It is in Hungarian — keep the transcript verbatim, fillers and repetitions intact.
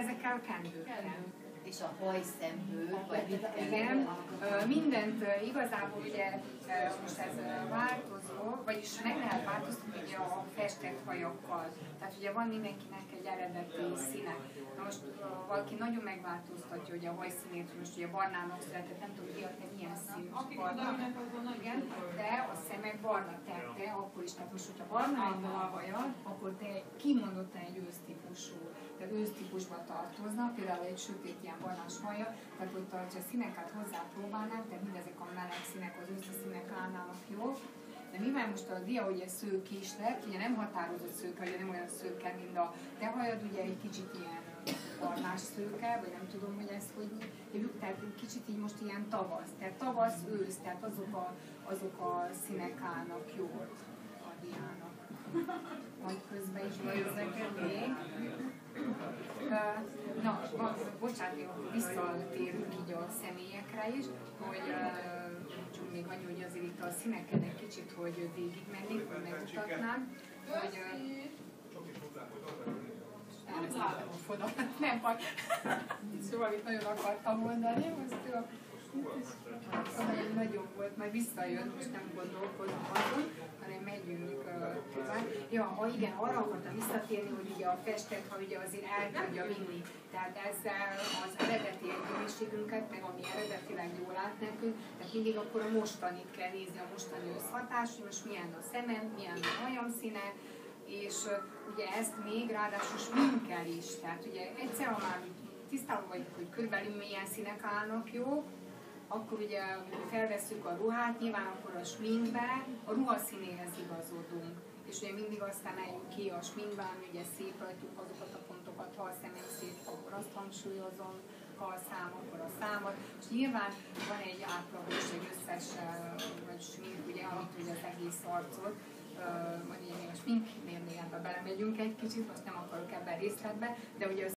Ezekkel a kendőkkel. És a hajszemből, vagy mit kell? Igen, mindent igazából ugye most ez változó, vagyis meg lehet változtatni ugye a festett hajakkal. Tehát ugye van mindenkinek egy eredeti színe. Na most valaki nagyon megváltoztatja ugye a hajszínét, most ugye barnának született, nem tudom, hogy te milyen színű barna. Igen, de a szemek barna, tehát te akkor is, tehát most, hogyha barna a hajad, akkor te kimondottan egy ősztípusú, tehát ősztípusba tartoznak, például egy sötét ilyen barnás haja, tehát hogy ha a színeket hozzá próbálnánk, tehát mindezek a meleg színek, az összeszínek állnának jó. De mivel most a dia ugye szők is lett, ugye nem határozott szőke, ugye nem olyan szőke, mint a te hajad, ugye egy kicsit ilyen barnás szőke, vagy nem tudom, hogy ez hogy hívjuk, tehát kicsit így most ilyen tavasz, tehát tavasz, ősz, tehát azok a, azok a színek állnak jól a diának. Majd közben is nézzek még. Na, bocsánat, visszatérünk így a személyekre is, hogy csak még annyi, hogy azért itt a színeken egy kicsit, hogy végigmennék, hogy megmutatnám, hogy elvesztettem a fonalat, nem baj, szóval itt nagyon akartam mondani, most nagyon nagyon volt, majd visszajön, most nem gondolkodom azon, hanem megyünk tovább. Ja, ha igen, arra akartam visszatérni, hogy ugye a festett, ha ugye azért el tudja vinni. Tehát ezzel az eredeti egyéniségünket, meg ami eredetileg jól állt nekünk, tehát mindig akkor a mostanit kell nézni, a mostani összhatást, hogy most milyen a szemem, milyen a hajam színe, és ugye ezt még ráadásul sminkkel is. Tehát ugye egyszer, ha már tisztában vagyunk, hogy körülbelül milyen színek állnak jó, akkor ugye felvesszük a ruhát, nyilván akkor a sminkbe a ruhaszínéhez igazodunk. És ugye mindig azt emeljük ki a sminkben, ugye szépítjük azokat a pontokat, ha a szemem szép, akkor azt hangsúlyozom, ha a szám, akkor a számat. És nyilván van egy átlagos, egy összes vagy smink, ugye, amit ugye az egész arcot, vagy ugye még a sminknél még ebbe belemegyünk egy kicsit, most nem akarok ebben részletbe, de ugye az